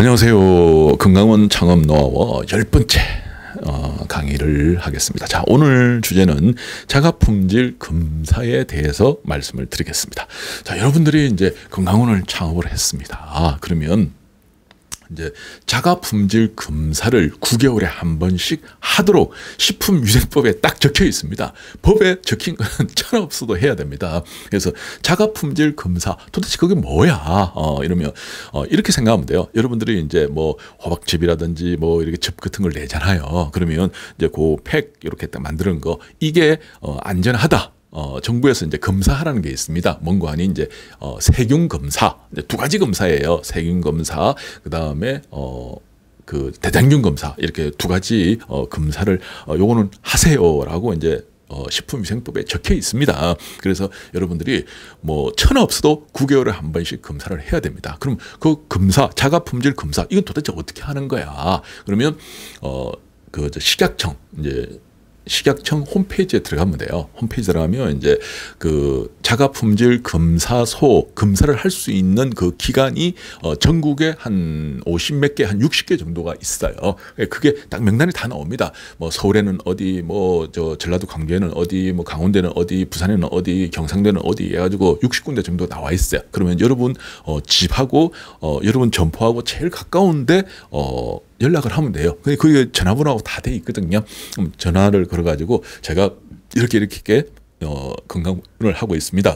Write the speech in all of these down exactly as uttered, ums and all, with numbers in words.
안녕하세요. 건강원 창업 노하우 열 번째 어, 강의를 하겠습니다. 자, 오늘 주제는 자가품질 검사에 대해서 말씀을 드리겠습니다. 자, 여러분들이 이제 건강원을 창업을 했습니다. 아, 그러면 이제 자가품질 검사를 구 개월에 한 번씩 하도록 식품위생법에 딱 적혀 있습니다. 법에 적힌 거는 천하 없어도 해야 됩니다. 그래서 자가품질 검사 도대체 그게 뭐야? 어, 이러면 어, 이렇게 생각하면 돼요. 여러분들이 이제 뭐 호박즙이라든지 뭐 이렇게 즙 같은 걸 내잖아요. 그러면 이제 그 팩 이렇게 딱 만드는 거 이게 어, 안전하다. 어, 정부에서 이제 검사하라는 게 있습니다. 뭔가 아니 이제 어, 세균 검사, 이제 두 가지 검사예요. 세균 검사, 그 다음에 어, 그 대장균 검사 이렇게 두 가지 어, 검사를 어, 요거는 하세요라고 이제 어, 식품위생법에 적혀 있습니다. 그래서 여러분들이 뭐 천하 없어도 구 개월에 한 번씩 검사를 해야 됩니다. 그럼 그 검사, 자가품질 검사 이건 도대체 어떻게 하는 거야? 그러면 어, 그 식약청 이제 식약청 홈페이지에 들어가면 돼요. 홈페이지 들어가면 이제 그 자가품질 검사소 검사를 할 수 있는 그 기관이 어 전국에 한 오십 몇 개, 한 육십 개 정도가 있어요. 그게 딱 명단이 다 나옵니다. 뭐 서울에는 어디, 뭐 저 전라도 광주에는 어디, 뭐 강원도에는 어디, 부산에는 어디, 경상도에는 어디 해가지고 육십 군데 정도 나와 있어요. 그러면 여러분 어 집하고 어 여러분 점포하고 제일 가까운데 어 연락을 하면 돼요. 그게 전화번호하고 다 돼 있거든요. 그럼 전화를 걸어가지고 제가 이렇게 이렇게 어, 건강을 하고 있습니다.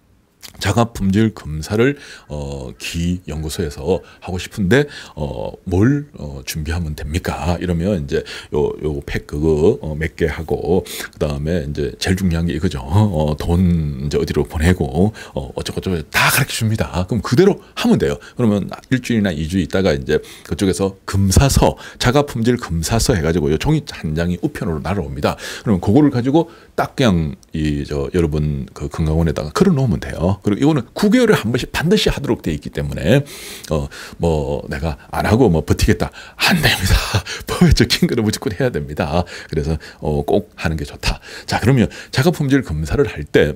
자가품질 검사를 어, 기연구소에서 하고 싶은데 어, 뭘 어, 준비하면 됩니까? 이러면 이제 요 요 팩 그거 어, 몇 개 하고 그 다음에 이제 제일 중요한 게 이거죠. 어, 돈 이제 어디로 보내고 어, 어쩌고저쩌고 다 가르쳐 줍니다. 그럼 그대로 하면 돼요. 그러면 일주일이나 이 주 있다가 이제 그쪽에서 검사서 자가품질 검사서 해가지고 요 종이 한 장이 우편으로 날아옵니다. 그러면 그거를 가지고 딱 그냥 이 저 여러분 그 건강원에다가 걸어 놓으면 돼요. 그리고 이거는 구 개월에 한 번씩 반드시 하도록 돼 있기 때문에 어 뭐 내가 안 하고 뭐 버티겠다 안 됩니다. 법에 적힌 거는 무조건 해야 됩니다. 그래서 어 꼭 하는 게 좋다. 자, 그러면 자가품질 검사를 할 때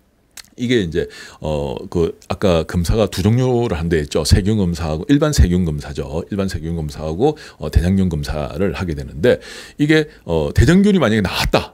이게 이제 어 그 아까 검사가 두 종류를 한다 했죠. 세균 검사하고 일반 세균 검사죠. 일반 세균 검사하고 어 대장균 검사를 하게 되는데 이게 어 대장균이 만약에 나왔다.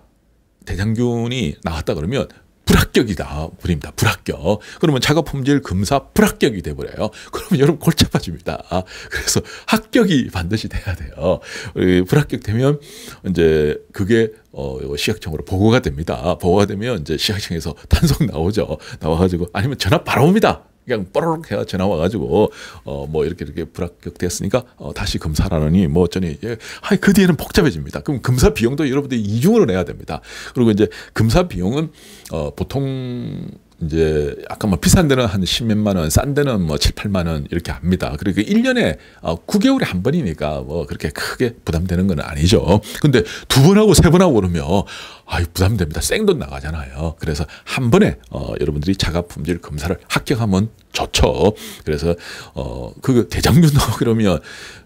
대장균이 나왔다 그러면 불합격이다. 불입니다. 불합격. 그러면 자가품질 검사 불합격이 돼버려요. 그러면 여러분 골치 아파집니다. 그래서 합격이 반드시 돼야 돼요. 불합격 되면 이제 그게 어, 시각청으로 보고가 됩니다. 보고가 되면 이제 시각청에서 단속 나오죠. 나와가지고 아니면 전화 바로 옵니다. 그냥 뽀로록 해가 전화 와가지고 어 뭐 이렇게 이렇게 불합격됐으니까 어 다시 검사하라니 뭐 어쩌니 예. 아이 그 뒤에는 복잡해집니다. 그럼 검사 비용도 여러분들이 이중으로 내야 됩니다. 그리고 이제 검사 비용은 어 보통 이제 아까 뭐 비싼 데는 한 십몇만 원, 싼 데는 뭐 칠, 팔만 원 이렇게 합니다. 그러니까 일 년에 구 개월에 한 번이니까 뭐 그렇게 크게 부담되는 건 아니죠. 근데 두 번 하고 세 번 하고 그러면 아이 부담됩니다. 생돈 나가잖아요. 그래서 한 번에 어 여러분들이 자가품질 검사를 합격하면 좋죠. 그래서 어 그 대장균 나오고 그러면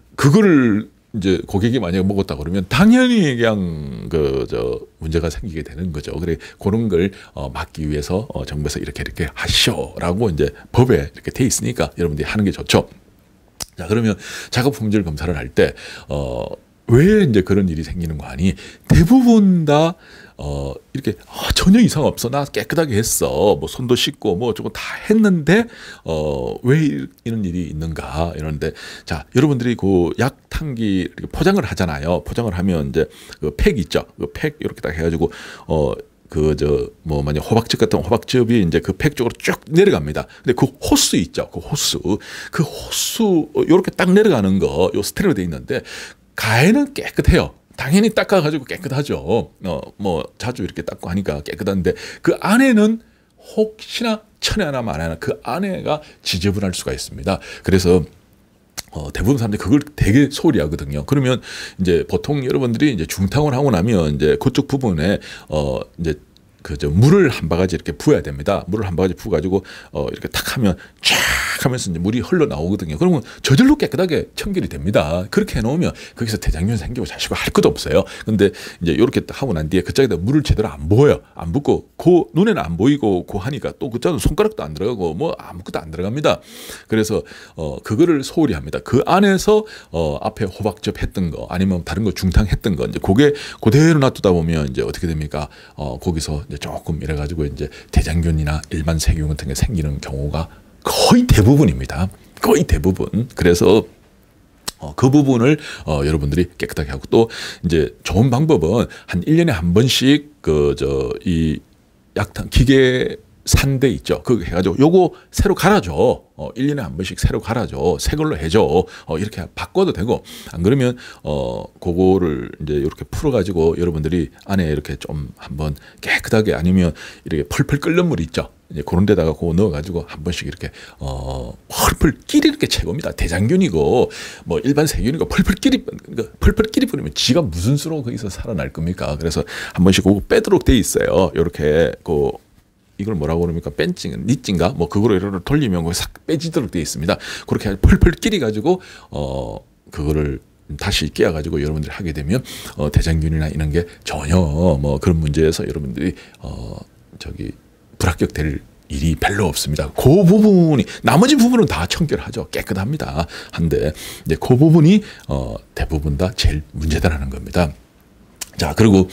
그거를 이제 고객이 만약에 먹었다 그러면 당연히 그냥 그 저 문제가 생기게 되는 거죠. 그래 그런 걸 어 막기 위해서 어 정부에서 이렇게 이렇게 하시오라고 이제 법에 이렇게 돼 있으니까 여러분들이 하는 게 좋죠. 자, 그러면 자가품질 검사를 할 때 어 왜 이제 그런 일이 생기는 거 아니? 대부분 다 어 이렇게 어, 전혀 이상 없어, 나 깨끗하게 했어, 뭐 손도 씻고 뭐 저거 다 했는데 어 왜 이런 일이 있는가 이러는데, 자, 여러분들이 그 약탕기 이렇게 포장을 하잖아요. 포장을 하면 이제 그 팩 있죠. 그 팩 이렇게 딱 해가지고 어 그 저 뭐 만약 호박즙 같은 호박즙이 이제 그 팩 쪽으로 쭉 내려갑니다. 근데 그 호스 있죠. 그 호스, 그 호스 이렇게 딱 내려가는 거, 요 스테레오 돼 있는데 가해는 깨끗해요. 당연히 닦아가지고 깨끗하죠. 어, 뭐 자주 이렇게 닦고 하니까 깨끗한데 그 안에는 혹시나 천에 하나 만에 하나 그 안에가 지저분할 수가 있습니다. 그래서 어, 대부분 사람들이 그걸 되게 소홀히 하거든요. 그러면 이제 보통 여러분들이 이제 중탕을 하고 나면 이제 그쪽 부분에 어 이제 그저 물을 한 바가지 이렇게 부어야 됩니다. 물을 한 바가지 부어가지고 어 이렇게 탁 하면 쫙 하면서 이제 물이 흘러 나오거든요. 그러면 저절로 깨끗하게 청결이 됩니다. 그렇게 해놓으면 거기서 대장균 생기고 자시고 할 것도 없어요. 근데 이제 이렇게 하고 난 뒤에 그쪽에다 물을 제대로 안 부어요. 안 붓고 그 눈에는 안 보이고 그 하니까 또 그쪽은 손가락도 안 들어가고 뭐 아무것도 안 들어갑니다. 그래서 어 그거를 소홀히 합니다. 그 안에서 어 앞에 호박즙 했던 거 아니면 다른 거 중탕 했던 거 이제 그게 그대로 놔두다 보면 이제 어떻게 됩니까? 어 거기서 이제 조금 이래 가지고 이제 대장균이나 일반 세균 같은 게 생기는 경우가 거의 대부분입니다. 거의 대부분. 그래서 어, 그 부분을 어, 여러분들이 깨끗하게 하고 또 이제 좋은 방법은 한 일 년에 한 번씩 그 저 이 약탕 기계 산대 있죠. 그거 해가지고 요거 새로 갈아줘. 어, 일 년에 한 번씩 새로 갈아줘. 새 걸로 해줘. 어, 이렇게 바꿔도 되고, 안 그러면, 어, 그거를 이제 이렇게 풀어가지고 여러분들이 안에 이렇게 좀 한번 깨끗하게 아니면 이렇게 펄펄 끓는 물 있죠. 이제 그런 데다가 그거 넣어가지고 한 번씩 이렇게, 어, 펄펄 끼리는 게 최고입니다. 대장균이고, 뭐 일반 세균이고, 펄펄 끼리, 그러니까 펄펄 끼리 뿌리면 지가 무슨 수로 거기서 살아날 겁니까? 그래서 한 번씩 그거 빼도록 돼 있어요. 이렇게, 그, 이걸 뭐라고 그럽니까? 뺀찡, 니찡가? 뭐 그거로 이렇게 돌리면 거기 싹 빼지도록 되어 있습니다. 그렇게 펄펄 끼리 가지고 어 그거를 다시 끼워 가지고 여러분들이 하게 되면 어 대장균이나 이런 게 전혀 뭐 그런 문제에서 여러분들이 어 저기 불합격될 일이 별로 없습니다. 그 부분이 나머지 부분은 다 청결하죠. 깨끗합니다. 한데 이제 그 부분이 어 대부분 다 제일 문제다라는 겁니다. 자, 그리고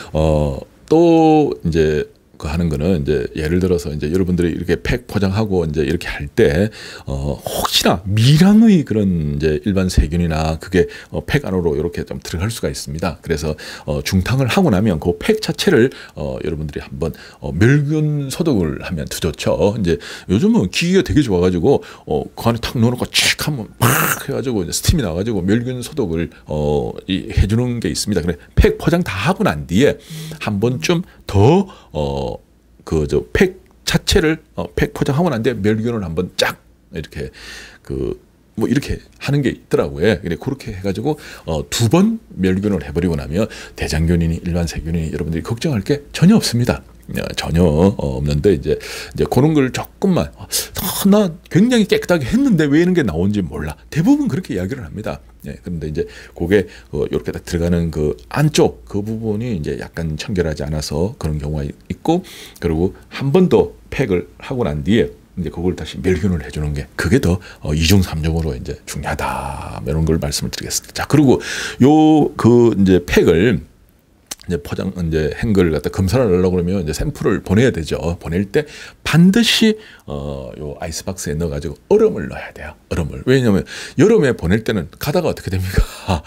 어 또 이제 그 하는 거는 이제 예를 들어서 이제 여러분들이 이렇게 팩 포장하고 이제 이렇게 할 때 어 혹시나 미량의 그런 이제 일반 세균이나 그게 어 팩 안으로 이렇게 좀 들어갈 수가 있습니다. 그래서 어 중탕을 하고 나면 그 팩 자체를 어 여러분들이 한번 어 멸균 소독을 하면 더 좋죠. 이제 요즘은 기기가 되게 좋아가지고 어 그 안에 탁 넣어놓고 칙 하면 막 해가지고 이제 스팀이 나가지고 멸균 소독을 어 이 해주는 게 있습니다. 그래 팩 포장 다 하고 난 뒤에 한 번쯤 더 어 그 저 팩 자체를 어, 팩 포장하고 난 뒤에 멸균을 한번 쫙 이렇게 그 뭐 이렇게 하는 게 있더라고요. 그래 그렇게 해가지고 어, 두 번 멸균을 해버리고 나면 대장균이니 일반 세균이니 여러분들이 걱정할 게 전혀 없습니다. 전혀 없는데 이제 이제 그런 걸 조금만 아, 나 굉장히 깨끗하게 했는데 왜 이런 게 나온지 몰라. 대부분 그렇게 이야기를 합니다. 예, 그런데 이제 그게 어, 이렇게 딱 들어가는 그 안쪽 그 부분이 이제 약간 청결하지 않아서 그런 경우가 있고, 그리고 한 번 더 팩을 하고 난 뒤에 이제 그걸 다시 멸균을 해주는 게 그게 더 어, 이중 삼중으로 이제 중요하다 이런 걸 말씀을 드리겠습니다. 자, 그리고 요 그 이제 팩을 이제 포장 이제 한 걸 갖다 검사를 하려고 그러면 이제 샘플을 보내야 되죠. 보낼 때 반드시 어요 아이스박스에 넣어 가지고 얼음을 넣어야 돼요. 얼음을. 왜냐하면 여름에 보낼 때는 가다가 어떻게 됩니까?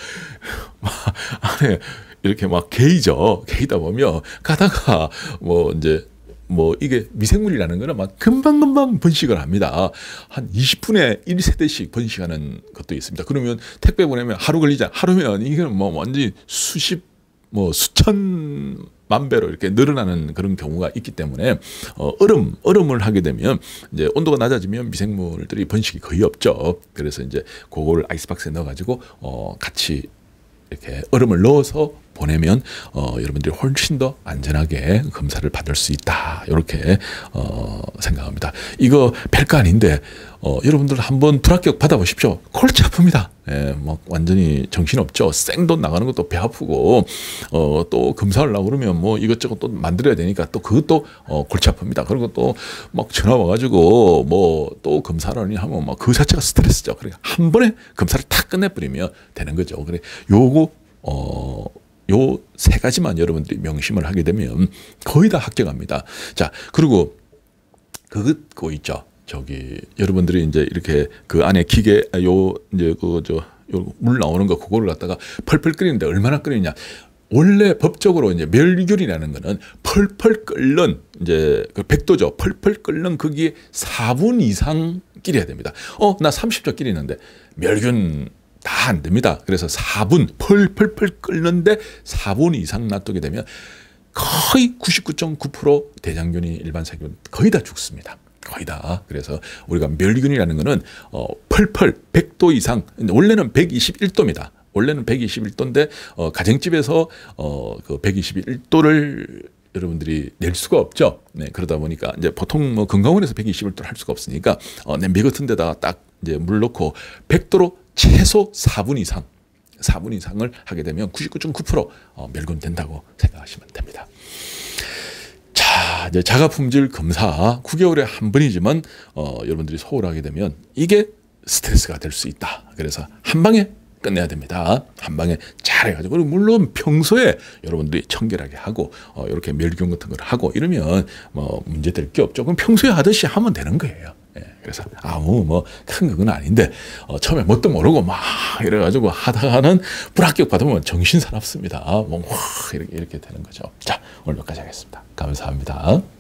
안에 이렇게 막 개이죠. 개이다 보면 가다가 뭐 이제 뭐 이게 미생물이라는 거는 막 금방금방 번식을 합니다. 한 이십 분에 일 세대씩 번식하는 것도 있습니다. 그러면 택배 보내면 하루 걸리자. 하루면 이거는 뭐 완전히 수십 뭐 수천만 배로 이렇게 늘어나는 그런 경우가 있기 때문에 어, 얼음 얼음을 하게 되면 이제 온도가 낮아지면 미생물들이 번식이 거의 없죠. 그래서 이제 그거를 아이스박스에 넣어가지고 어, 같이 이렇게 얼음을 넣어서 보내면 어, 여러분들이 훨씬 더 안전하게 검사를 받을 수 있다. 이렇게 어, 생각합니다. 이거 별거 아닌데 어, 여러분들 한번 불합격 받아보십시오. 골치 아픕니다. 예, 막 완전히 정신없죠. 생돈 나가는 것도 배 아프고 어, 또 검사하려고 그러면 뭐 이것저것 또 만들어야 되니까 또 그것도 어, 골치 아픕니다. 그리고 또 막 전화 와가지고 뭐 또 검사를 하니 하면 막 그 자체가 스트레스죠. 그러니까 한 번에 검사를 탁 끝내버리면 되는 거죠. 그래 요거 어. 요 세 가지만 여러분들이 명심을 하게 되면 거의 다 합격합니다. 자, 그리고 그거 있죠. 저기 여러분들이 이제 이렇게 그 안에 기계 요 이제 그 저 물 나오는 거 그거를 갖다가 펄펄 끓이는데 얼마나 끓이냐. 원래 법적으로 이제 멸균이라는 거는 펄펄 끓는 이제 그 백 도죠. 펄펄 끓는 거기에 사 분 이상 끓여야 됩니다. 어, 나 삼십 초 끓이는데 멸균 다 안 됩니다. 그래서 사 분 펄펄펄 끓는데 사 분 이상 놔두게 되면 거의 구십구 점 구 퍼센트 대장균이 일반 세균 거의 다 죽습니다. 거의 다. 그래서 우리가 멸균이라는 거는 어, 펄펄 백 도 이상, 원래는 백이십일 도입니다. 원래는 백이십일 도인데 어, 가정집에서 어, 그 백이십일 도를 여러분들이 낼 수가 없죠. 네, 그러다 보니까 이제 보통 뭐 건강원에서 백이십일 도를 할 수가 없으니까 어, 냄비 같은 데다가 딱 이제 물 넣고 백 도로 최소 사 분 이상, 사 분 이상을 하게 되면 구십구 점 구 퍼센트 어, 멸균된다고 생각하시면 됩니다. 자, 이제 자가 품질 검사 구 개월에 한 번이지만 어, 여러분들이 소홀하게 되면 이게 스트레스가 될 수 있다. 그래서 한 방에 끝내야 됩니다. 한 방에 잘해가지고. 그리고 물론 평소에 여러분들이 청결하게 하고 어, 이렇게 멸균 같은 걸 하고 이러면 뭐 문제 될 게 없죠. 그럼 평소에 하듯이 하면 되는 거예요. 예, 그래서 아무 뭐 큰 그건 아닌데 어, 처음에 뭣도 모르고 막 이래가지고 하다가는 불합격 받으면 정신 사납습니다. 뭐 이렇게 이렇게 되는 거죠. 자, 오늘 여기까지 하겠습니다. 감사합니다.